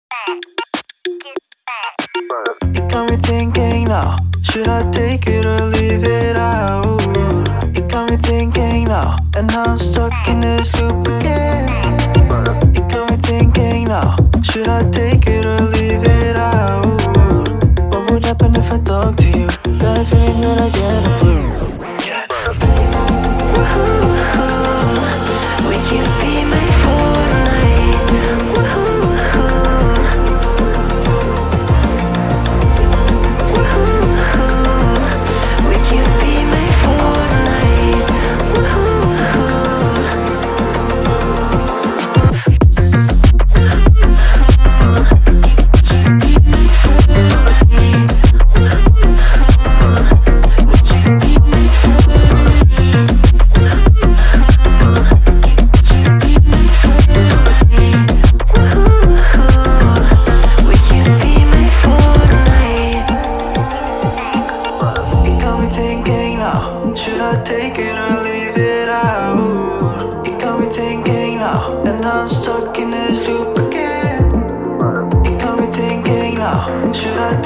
It got me thinking now, should I take it or leave it out? It got me thinking now, and now I'm stuck in this loop again. It got me thinking now, should I take it or leave it out? What would happen if I talk to you? Got a feeling that I get a clue. Would you be my Fortnite? Would you be my Fortnite? Should I take it or leave it out? It got me thinking now, and now I'm stuck in this loop again. It got me thinking now, should I